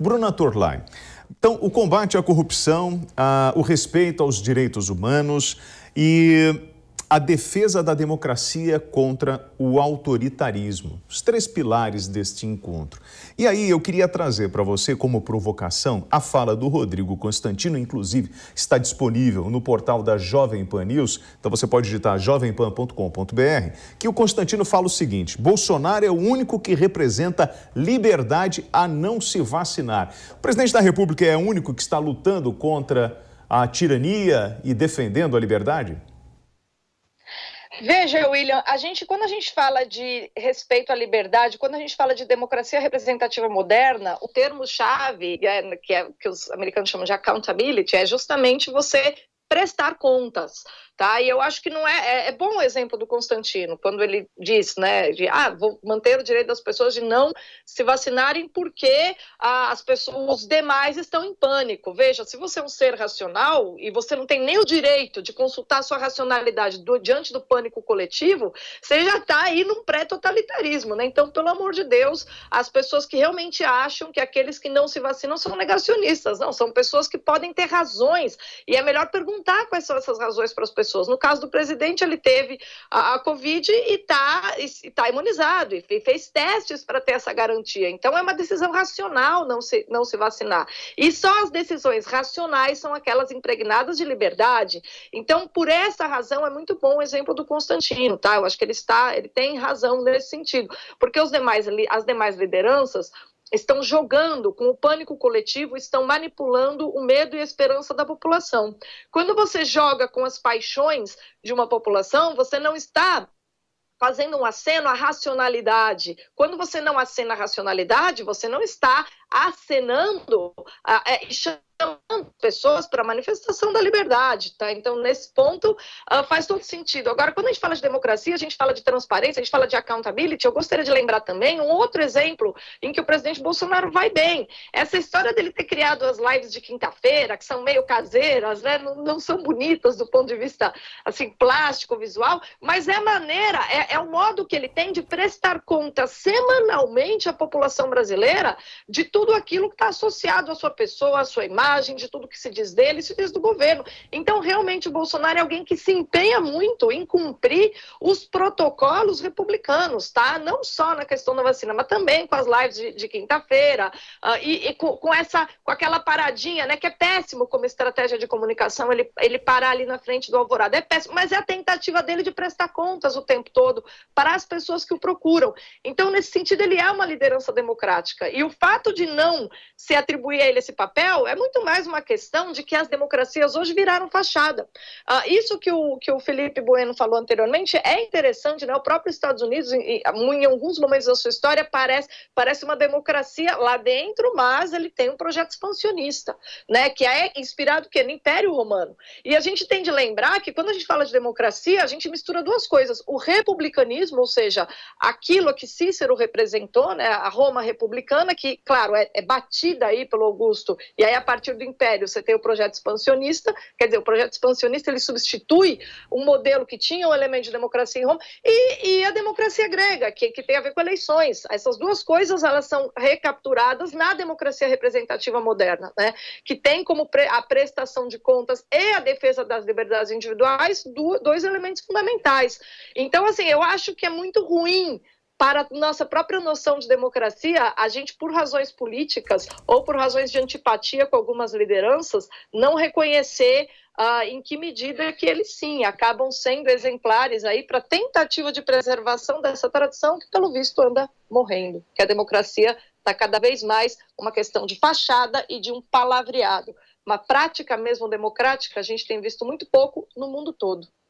Bruna Torlai, então o combate à corrupção, o respeito aos direitos humanos e a defesa da democracia contra o autoritarismo, os três pilares deste encontro. E aí eu queria trazer para você como provocação a fala do Rodrigo Constantino, inclusive está disponível no portal da Jovem Pan News, então você pode digitar jovempan.com.br, que o Constantino fala o seguinte: Bolsonaro é o único que representa liberdade a não se vacinar. O presidente da República é o único que está lutando contra a tirania e defendendo a liberdade? Veja, William, quando a gente fala de respeito à liberdade, quando a gente fala de democracia representativa moderna, o termo-chave, que os americanos chamam de accountability, é justamente você prestar contas, tá? E eu acho que não é bom o exemplo do Constantino, quando ele diz, né, vou manter o direito das pessoas de não se vacinarem porque os demais estão em pânico. Veja, se você é um ser racional e você não tem nem o direito de consultar a sua racionalidade diante do pânico coletivo, você já está aí num pré-totalitarismo, né? Então, pelo amor de Deus, as pessoas que realmente acham que aqueles que não se vacinam são negacionistas, não, são pessoas que podem ter razões, e é melhor perguntar quais são essas razões para as pessoas. No caso do presidente, ele teve a Covid e está imunizado, e fez testes para ter essa garantia. Então, é uma decisão racional não se vacinar. E só as decisões racionais são aquelas impregnadas de liberdade. Então, por essa razão, é muito bom o exemplo do Constantino, tá? Eu acho que ele tem razão nesse sentido, porque as demais lideranças estão jogando com o pânico coletivo, estão manipulando o medo e a esperança da população. Quando você joga com as paixões de uma população, você não está fazendo um aceno à racionalidade. Quando você não acena à racionalidade, você não está acenando e chamando pessoas para a manifestação da liberdade, tá? Então, nesse ponto, faz todo sentido. Agora, quando a gente fala de democracia, a gente fala de transparência, a gente fala de accountability, eu gostaria de lembrar também um outro exemplo em que o presidente Bolsonaro vai bem. Essa história dele ter criado as lives de quinta-feira, que são meio caseiras, né? Não são bonitas do ponto de vista, assim, plástico, visual, mas é a maneira, é o modo que ele tem de prestar conta semanalmente à população brasileira de tudo aquilo que está associado à sua pessoa, à sua imagem, de tudo que se diz dele, se diz do governo. Então, realmente, o Bolsonaro é alguém que se empenha muito em cumprir os protocolos republicanos, tá? Não só na questão da vacina, mas também com as lives de quinta-feira, com aquela paradinha, né, que é péssimo como estratégia de comunicação, ele parar ali na frente do Alvorada. É péssimo, mas é a tentativa dele de prestar contas o tempo todo para as pessoas que o procuram. Então, nesse sentido, ele é uma liderança democrática. E o fato de não se atribuir a ele esse papel é muito mais uma questão de que as democracias hoje viraram fachada. Isso que o Felipe Bueno falou anteriormente é interessante, né? O próprio Estados Unidos, em alguns momentos da sua história, parece uma democracia lá dentro, mas ele tem um projeto expansionista, né? Que é inspirado no Império Romano. E a gente tem de lembrar que quando a gente fala de democracia, a gente mistura duas coisas. O republicanismo, ou seja, aquilo que Cícero representou, né? A Roma republicana, que, claro, é batida aí pelo Augusto, e aí a partir do Império você tem o projeto expansionista, quer dizer, o projeto expansionista ele substitui um modelo que tinha um elemento de democracia em Roma, e a democracia grega, que tem a ver com eleições. Essas duas coisas, elas são recapturadas na democracia representativa moderna, né? Que tem como a prestação de contas e a defesa das liberdades individuais dois elementos fundamentais. Então, assim, eu acho que é muito ruim para a nossa própria noção de democracia, a gente, por razões políticas ou por razões de antipatia com algumas lideranças, não reconhecer em que medida que eles, sim, acabam sendo exemplares aí para tentativa de preservação dessa tradição que, pelo visto, anda morrendo. Que a democracia está cada vez mais uma questão de fachada e de um palavreado. Uma prática mesmo democrática, a gente tem visto muito pouco no mundo todo.